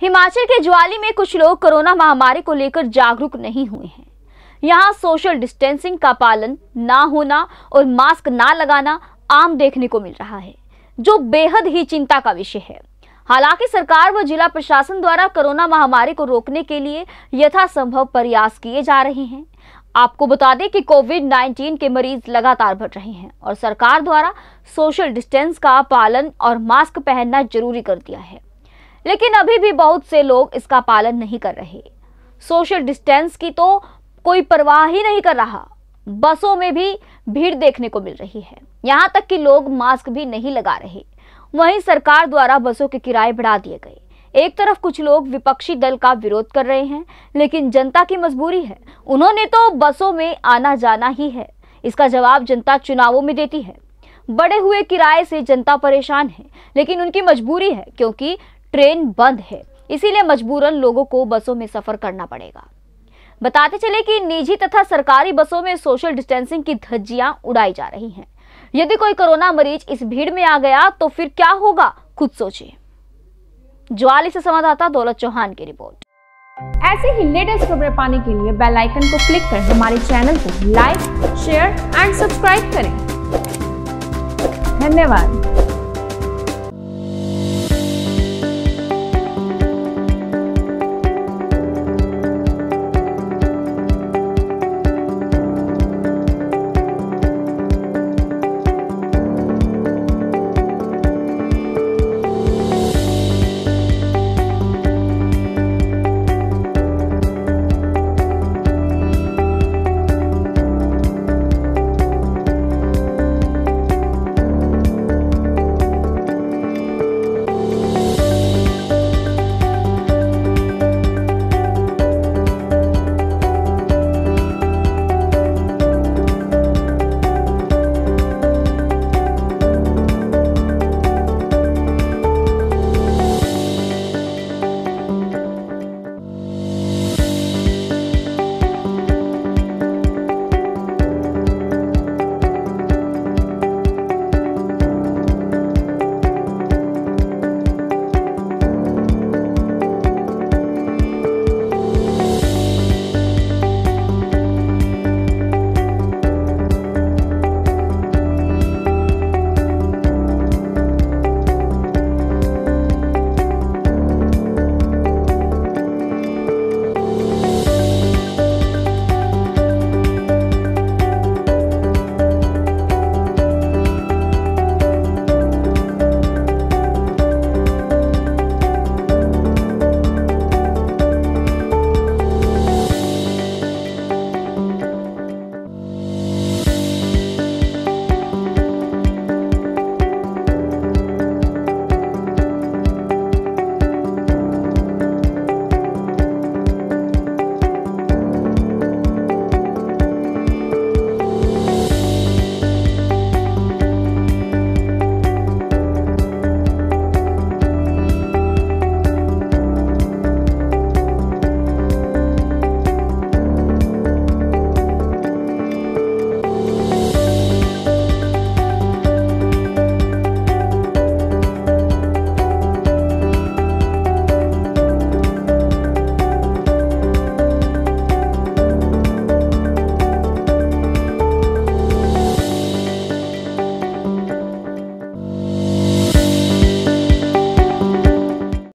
हिमाचल के ज्वाली में कुछ लोग कोरोना महामारी को लेकर जागरूक नहीं हुए हैं। यहाँ सोशल डिस्टेंसिंग का पालन ना होना और मास्क ना लगाना आम देखने को मिल रहा है, जो बेहद ही चिंता का विषय है। हालांकि सरकार व जिला प्रशासन द्वारा कोरोना महामारी को रोकने के लिए यथासंभव प्रयास किए जा रहे हैं। आपको बता दें कि कोविड-19 के मरीज लगातार बढ़ रहे हैं और सरकार द्वारा सोशल डिस्टेंस का पालन और मास्क पहनना जरूरी कर दिया है, लेकिन अभी भी बहुत से लोग इसका पालन नहीं कर रहे। सोशल डिस्टेंस की तो कोई परवाह ही नहीं कर रहा। बसों में भी भीड़ देखने को मिल रही है, यहाँ तक कि लोग मास्क भी नहीं लगा रहे। वहीं सरकार द्वारा बसों के किराए बढ़ा दिए गए। एक तरफ कुछ लोग विपक्षी दल का विरोध कर रहे हैं, लेकिन जनता की मजबूरी है, उन्होंने तो बसों में आना जाना ही है। इसका जवाब जनता चुनावों में देती है। बढ़े हुए किराए से जनता परेशान है, लेकिन उनकी मजबूरी है क्योंकि ट्रेन बंद है, इसीलिए मजबूरन लोगों को बसों में सफर करना पड़ेगा। बताते चले कि निजी तथा सरकारी बसों में सोशल डिस्टेंसिंग की धज्जियां उड़ाई जा रही हैं। यदि कोई कोरोना मरीज इस भीड़ में आ गया तो फिर क्या होगा, खुद सोचिए। ज्वाली से संवाददाता दौलत चौहान की रिपोर्ट। ऐसे ही लेटेस्ट खबरें पाने के लिए बेल आइकन को क्लिक कर हमारे चैनल को लाइक, शेयर एंड सब्सक्राइब करें। धन्यवाद।